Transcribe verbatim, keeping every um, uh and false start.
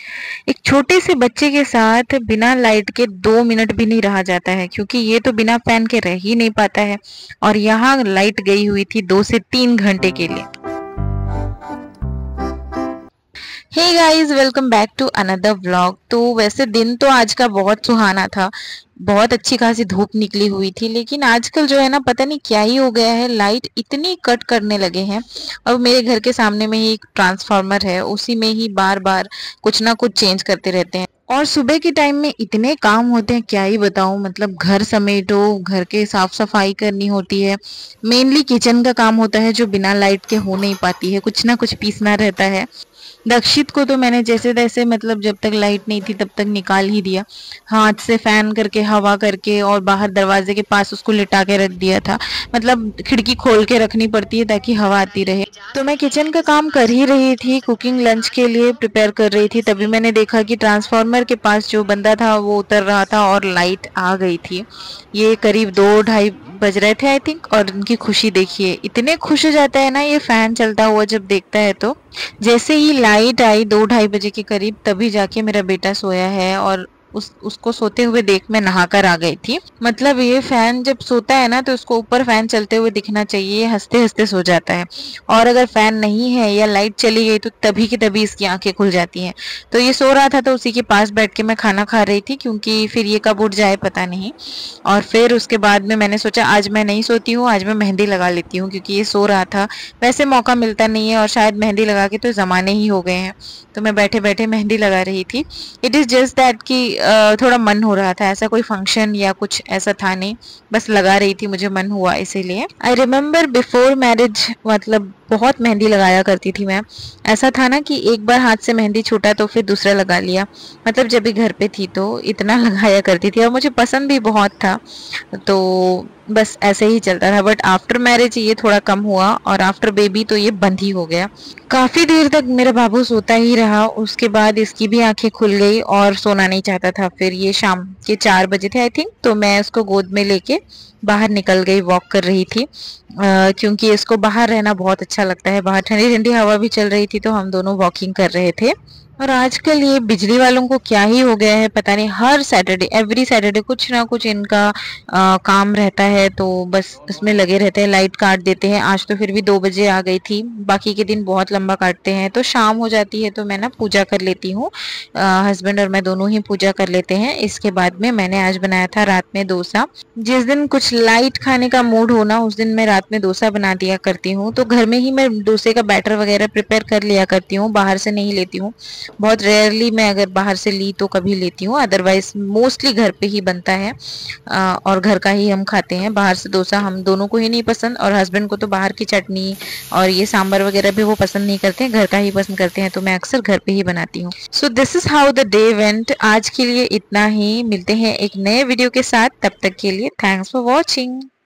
एक छोटे से बच्चे के साथ बिना लाइट के दो मिनट भी नहीं रहा जाता है, क्योंकि ये तो बिना फैन के रह ही नहीं पाता है। और यहाँ लाइट गई हुई थी दो से तीन घंटे के लिए। Hey guys, welcome back to another vlog. तो वैसे दिन तो आज का बहुत सुहाना था, बहुत अच्छी खासी धूप निकली हुई थी, लेकिन आजकल जो है ना, पता नहीं क्या ही हो गया है, लाइट इतनी कट करने लगे हैं। और मेरे घर के सामने में ही एक ट्रांसफार्मर है, उसी में ही बार बार कुछ ना कुछ चेंज करते रहते हैं। और सुबह के टाइम में इतने काम होते हैं, क्या ही बताऊं। मतलब घर समेटो, घर के साफ सफाई करनी होती है, मेनली किचन का काम होता है जो बिना लाइट के हो नहीं पाती है, कुछ ना कुछ पीसना रहता है। दक्षित को तो मैंने जैसे तैसे, मतलब जब तक लाइट नहीं थी तब तक निकाल ही दिया, हाथ से फैन करके हवा करके, और बाहर दरवाजे के पास उसको लिटा के रख दिया था। मतलब खिड़की खोल के रखनी पड़ती है ताकि हवा आती रहे। तो मैं किचन का काम कर ही रही थी, कुकिंग लंच के लिए प्रिपेयर कर रही थी, तभी मैंने देखा कि ट्रांसफार्मर के पास जो बंदा था वो उतर रहा था और लाइट आ गई थी। ये करीब दो ढाई बज रहे थे आई थिंक। और उनकी खुशी देखिए, इतने खुश हो जाता है ना ये फैन चलता हुआ जब देखता है। तो जैसे ही लाइट आई दो ढाई बजे के करीब, तभी जाके मेरा बेटा सोया है। और उस उसको सोते हुए देख मैं नहाकर आ गई थी। मतलब ये फैन जब सोता है ना, तो उसको ऊपर फैन चलते हुए दिखना चाहिए, हंसते हंसते सो जाता है। और अगर फैन नहीं है या लाइट चली गई तो तभी की तभी इसकी आंखें खुल जाती हैं। तो ये सो रहा था, तो उसी के पास बैठ के मैं खाना खा रही थी, क्योंकि फिर ये कब उठ जाए पता नहीं। और फिर उसके बाद में मैंने सोचा आज मैं नहीं सोती हूँ, आज मैं मेहंदी लगा लेती हूँ, क्योंकि ये सो रहा था। वैसे मौका मिलता नहीं है, और शायद मेहंदी लगा के तो जमाने ही हो गए हैं। तो मैं बैठे बैठे मेहंदी लगा रही थी। इट इज़ जस्ट दैट कि अ, थोड़ा मन हो रहा था, ऐसा कोई फंक्शन या कुछ ऐसा था नहीं, बस लगा रही थी, मुझे मन हुआ इसीलिए। आई रिमेम्बर बिफोर मैरिज, मतलब बहुत मेहंदी लगाया करती थी मैं। ऐसा था ना कि एक बार हाथ से मेहंदी छूटा तो फिर दूसरा लगा लिया। मतलब जब भी घर पे थी तो इतना लगाया करती थी, और मुझे पसंद भी बहुत था। तो बस ऐसे ही चलता था। बट आफ्टर मैरिज ये थोड़ा कम हुआ, और आफ्टर बेबी तो ये बंद ही हो गया। काफी देर तक मेरा बाबू सोता ही रहा, उसके बाद इसकी भी आंखें खुल गई और सोना नहीं चाहता था। फिर ये शाम के चार बजे थे आई थिंक, तो मैं उसको गोद में लेके बाहर निकल गई, वॉक कर रही थी। आ, क्योंकि इसको बाहर रहना बहुत अच्छा लगता है। बाहर ठंडी ठंडी हवा भी चल रही थी, तो हम दोनों वॉकिंग कर रहे थे। और आजकल ये बिजली वालों को क्या ही हो गया है पता नहीं, हर सैटरडे एवरी सैटरडे कुछ ना कुछ इनका आ, काम रहता है, तो बस इसमें लगे रहते हैं, लाइट काट देते हैं। आज तो फिर भी दो बजे आ गई थी, बाकी के दिन बहुत लंबा काटते हैं। तो शाम हो जाती है तो मैं ना पूजा कर लेती हूँ, हस्बैंड और मैं दोनों ही पूजा कर लेते हैं। इसके बाद में मैंने आज बनाया था रात में डोसा। जिस दिन कुछ लाइट खाने का मूड हो ना, उस दिन मैं रात में डोसा बना दिया करती हूँ। तो घर में ही मैं डोसे का बैटर वगैरह प्रिपेयर कर लिया करती हूँ, बाहर से नहीं लेती हूँ। बहुत रेयरली मैं अगर बाहर से ली तो कभी लेती हूँ, अदरवाइज मोस्टली घर पे ही बनता है। आ, और घर का ही हम खाते हैं। बाहर से डोसा हम दोनों को ही नहीं पसंद, और हस्बैंड को तो बाहर की चटनी और ये सांभर वगैरह भी वो पसंद नहीं करते हैं, घर का ही पसंद करते हैं। तो मैं अक्सर घर पे ही बनाती हूँ। So this is how the day went. आज के लिए इतना ही, मिलते हैं एक नए वीडियो के साथ, तब तक के लिए थैंक्स फॉर वॉचिंग।